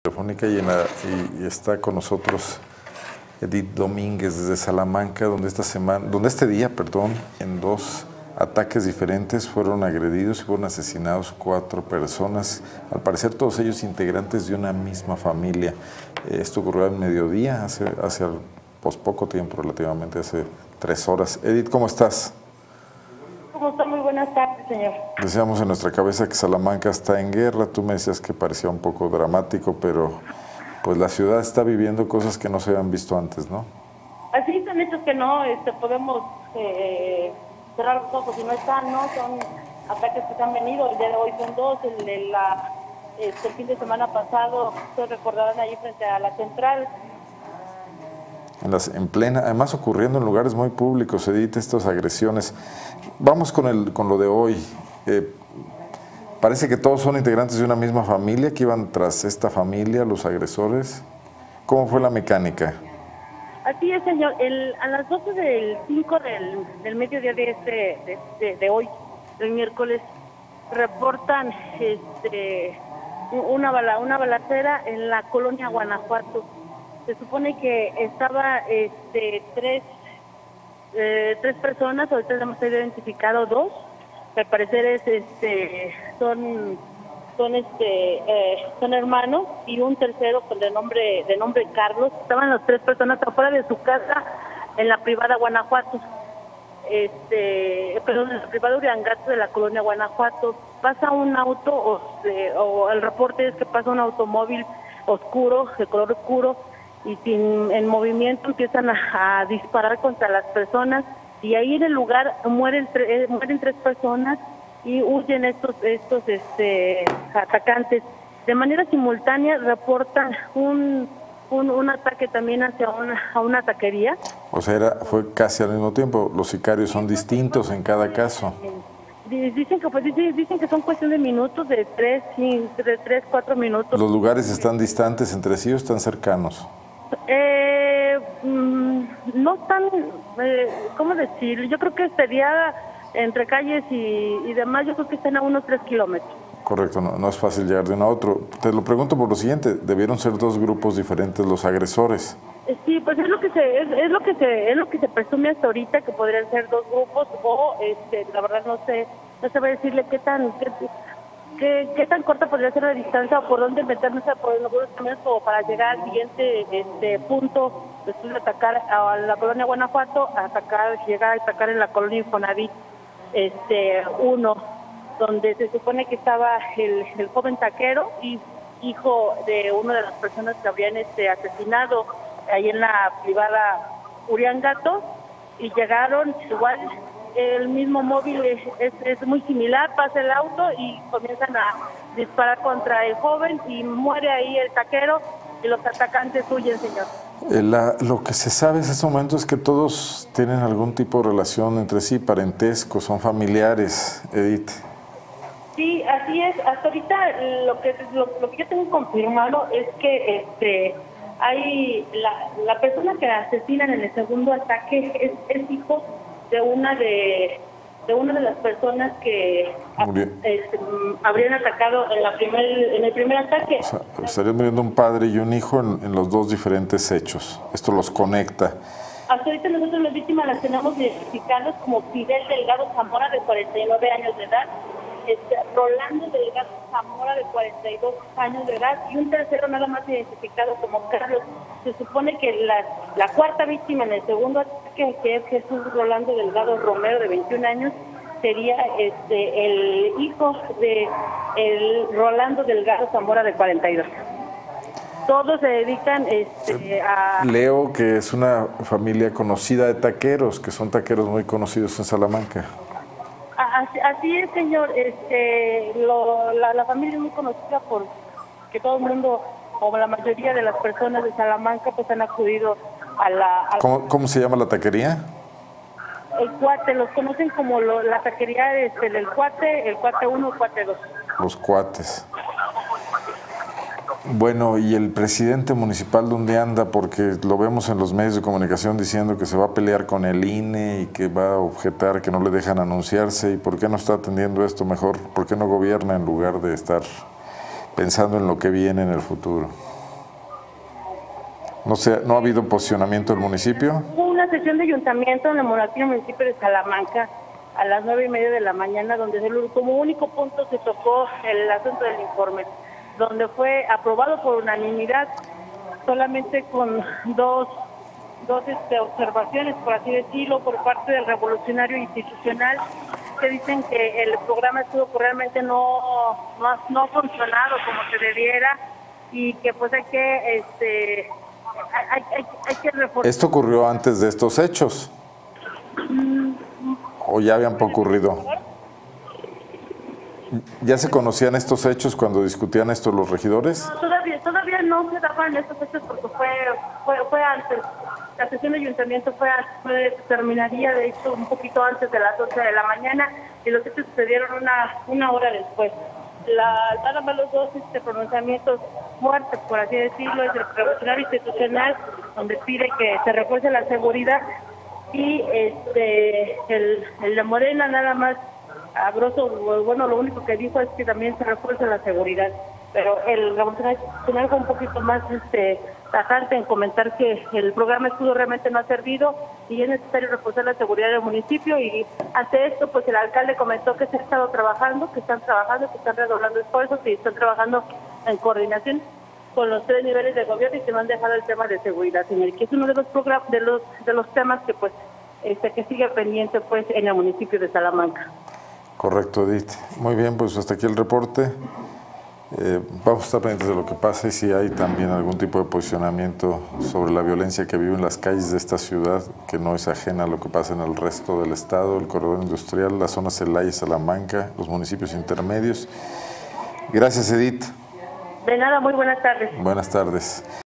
Telefónica y está con nosotros Edith Domínguez desde Salamanca, donde este día, en 2 ataques diferentes fueron agredidos y fueron asesinados 4 personas, al parecer todos ellos integrantes de una misma familia. Esto ocurrió al mediodía, hace poco tiempo, relativamente hace 3 horas. Edith, ¿cómo estás? ¿Cómo está? Muy buenas tardes, señor. Decíamos en nuestra cabeza que Salamanca está en guerra. Tú me decías que parecía un poco dramático, pero pues la ciudad está viviendo cosas que no se habían visto antes, ¿no? Así son hechos que no podemos cerrar los ojos y no están, ¿no? Son ataques que se han venido. El día de hoy son 2. El fin de semana pasado, ustedes recordarán ahí frente a la central. Además ocurriendo en lugares muy públicos, Edith, estas agresiones. Vamos con lo de hoy. Parece que todos son integrantes de una misma familia, que iban tras esta familia, los agresores. ¿Cómo fue la mecánica? Así es, señor. A las 12 del 5 del mediodía de hoy, el miércoles, reportan una balacera en la colonia Guanajuato. Se supone que estaba tres personas, ahorita hemos identificado 2, que al parecer son hermanos, y un tercero de nombre Carlos. Estaban las 3 personas afuera de su casa en la privada Guanajuato, en la privada Uriangato de la colonia Guanajuato. Pasa un auto, o el reporte es que pasa un automóvil oscuro, de color oscuro, y en movimiento empiezan a disparar contra las personas, y ahí en el lugar mueren 3 personas y huyen estos atacantes. De manera simultánea reportan un ataque también hacia una taquería. O sea, fue casi al mismo tiempo. Los sicarios son distintos en cada caso. Dicen que son cuestión de minutos, de 3, 4 minutos. ¿Los lugares están distantes entre sí o están cercanos? No tan, ¿cómo decir? Yo creo que sería entre calles y demás, yo creo que están a unos 3 kilómetros. Correcto, no es fácil llegar de uno a otro. Te lo pregunto por lo siguiente, ¿debieron ser 2 grupos diferentes los agresores? Sí, pues es lo que se presume hasta ahorita, que podrían ser 2 grupos, o la verdad no sé va a decirle qué tan corta podría ser la distancia, o por dónde meternos por algunos caminos como para llegar al siguiente punto, después de atacar a la colonia Guanajuato, llegar a atacar en la colonia Infonavit 1, donde se supone que estaba el joven taquero y hijo de una de las personas que habrían asesinado ahí en la privada Uriangato, y llegaron igual. El mismo móvil es muy similar, pasa el auto y comienzan a disparar contra el joven, y muere ahí el taquero y los atacantes huyen, señor. Lo que se sabe en este momento es que todos tienen algún tipo de relación entre sí, parentesco, son familiares, Edith. Sí, así es. Hasta ahorita lo que yo tengo confirmado es que hay la persona que asesinan en el segundo ataque es hijo de una de las personas que habrían atacado en el primer ataque. O sea, estarían muriendo un padre y un hijo en los 2 diferentes hechos. Esto los conecta. Hasta ahorita nosotros las víctimas las tenemos identificadas como Fidel Delgado Zamora, de 49 años de edad, Rolando Delgado Zamora, de 42 años de edad, y un tercero nada más identificado como Carlos. Se supone que la cuarta víctima en el segundo ataque, que es Jesús Rolando Delgado Romero, de 21 años, sería el hijo de el Rolando Delgado Zamora, de 42. Todos se dedican a... Leo que es una familia conocida de taqueros, que son taqueros muy conocidos en Salamanca. Así es, señor. La familia es muy conocida porque todo el mundo, o la mayoría de las personas de Salamanca, pues han acudido a ¿Cómo se llama la taquería? El Cuate. Los conocen como la taquería del Cuate, el Cuate 1, el Cuate 2. Los Cuates. Bueno, ¿y el presidente municipal dónde anda? Porque lo vemos en los medios de comunicación diciendo que se va a pelear con el INE y que va a objetar que no le dejan anunciarse. ¿Y por qué no está atendiendo esto mejor? ¿Por qué no gobierna en lugar de estar pensando en lo que viene en el futuro? No ha habido posicionamiento del municipio. Hubo una sesión de ayuntamiento en el municipio de Salamanca a las 9:30 de la mañana, donde como único punto se tocó el asunto del informe, donde fue aprobado por unanimidad, solamente con dos observaciones, por así decirlo, por parte del revolucionario institucional, que dicen que el programa estuvo realmente no ha funcionado como se debiera y que pues hay que reforzar. ¿Esto ocurrió antes de estos hechos? ¿O ya habían ocurrido? ¿Ya se conocían estos hechos cuando discutían esto los regidores? No, todavía no se daban estos hechos porque fue antes. La sesión de ayuntamiento terminaría de hecho un poquito antes de las 12 de la mañana y los hechos sucedieron una hora después. Nada más los dos pronunciamientos fuertes, por así decirlo, es el revolucionario institucional, donde pide que se refuerce la seguridad, y el de Morena nada más, lo único que dijo es que también se refuerce la seguridad. Pero el revolucionario institucional fue un poquito más tajante en comentar que el programa escudo realmente no ha servido y es necesario reforzar la seguridad del municipio, y ante esto pues el alcalde comentó que se ha estado trabajando, que están redoblando esfuerzos y están trabajando en coordinación con los 3 niveles de gobierno y que no han dejado el tema de seguridad, señor, que es uno de los temas que pues que sigue pendiente pues en el municipio de Salamanca. Correcto, Edith. Muy bien, pues hasta aquí el reporte. Vamos a estar pendientes de lo que pasa y si hay también algún tipo de posicionamiento sobre la violencia que vive en las calles de esta ciudad, que no es ajena a lo que pasa en el resto del estado, el corredor industrial, la zona Celaya y Salamanca, los municipios intermedios. Gracias, Edith. De nada, muy buenas tardes. Buenas tardes.